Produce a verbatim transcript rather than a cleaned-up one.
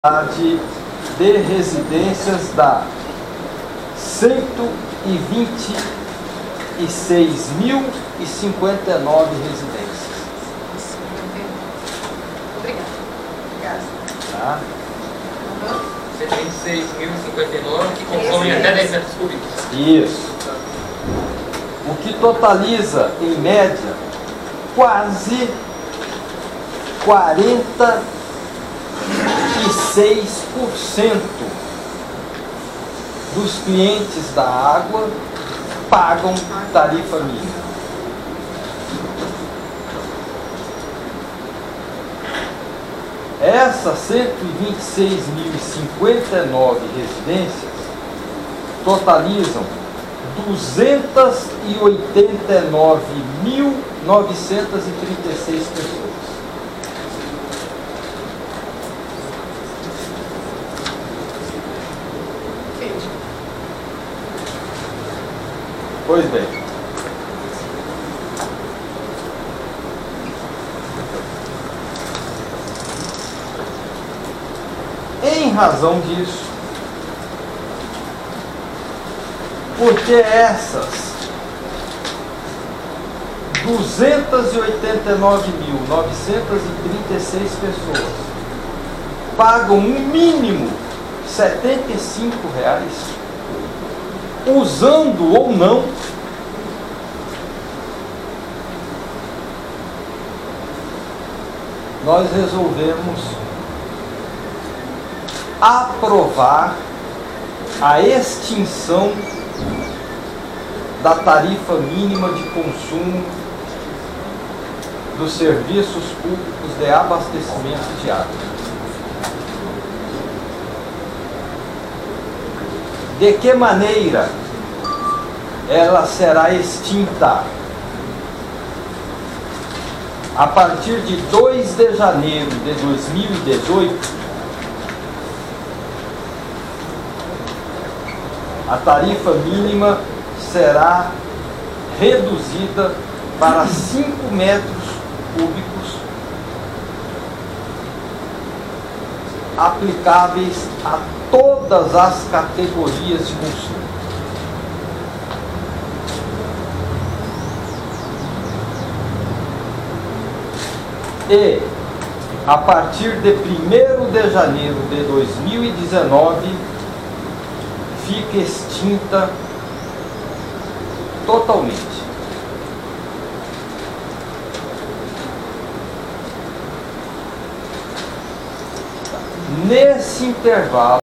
de residências da cento e vinte e seis mil e cinquenta e nove residências. Obrigada. Obrigada. Tá? cento e seis mil e cinquenta e nove que consomem até dez metros cúbicos. Isso. O que totaliza, em média, quase quarenta e seis por cento dos clientes da água pagam tarifa mínima. Essas cento e vinte e seis mil e cinquenta e nove residências totalizam duzentas e oitenta e nove mil novecentas e trinta e seis pessoas. Pois bem, em razão disso, porque essas duzentas e oitenta e nove mil novecentas e trinta e seis pessoas pagam um mínimo setenta e cinco reais, usando ou não, nós resolvemos aprovar a extinção da tarifa mínima de consumo dos serviços públicos de abastecimento de água. De que maneira ela será extinta? A partir de dois de janeiro de dois mil e dezoito, a tarifa mínima será reduzida para cinco metros cúbicos, aplicáveis a todas as categorias de consumo. E, a partir de primeiro de janeiro de dois mil e dezenove, fica extinta totalmente. Nesse intervalo,